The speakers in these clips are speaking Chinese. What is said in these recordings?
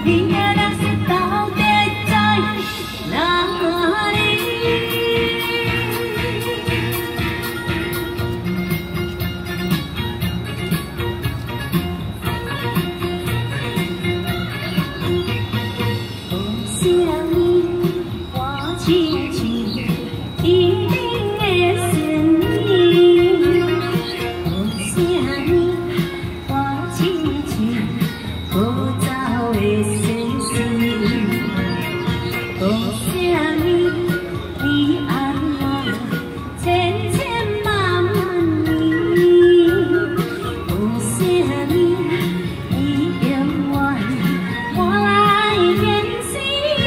你的人生到底在哪里？有啥物我亲像一定会顺利？有啥物我亲像无走的心事？有啥物你爱我千千万万年？有啥物你永远我来演戏？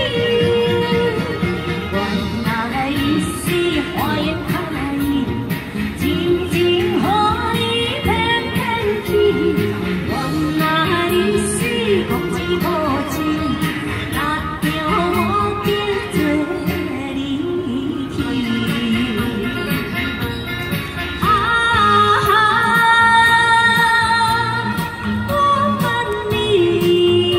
原来伊是花言巧语，静静予你骗骗去。原来伊是无知无知，拿着我的做离去。我问你，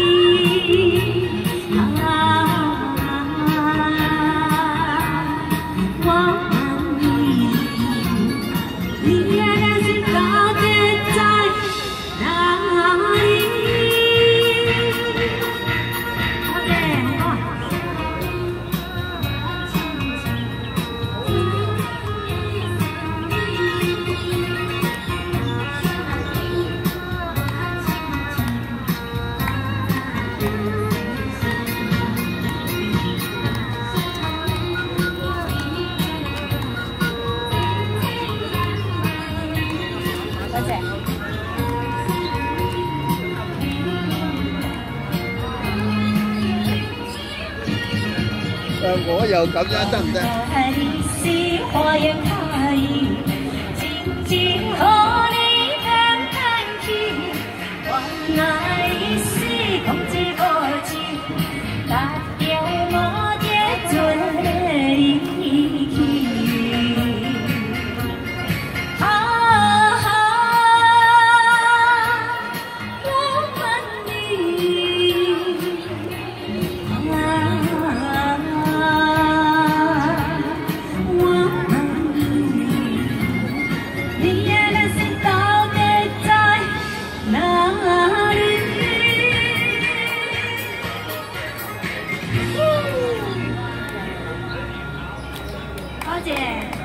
我问你，你的人生到底在哪里？好我又咁樣得唔得？ 你是花言巧語，靜靜予你騙騙去。原來伊是講知無知，拿着我的做離去。我問你。你的人生到底在哪里？高姐。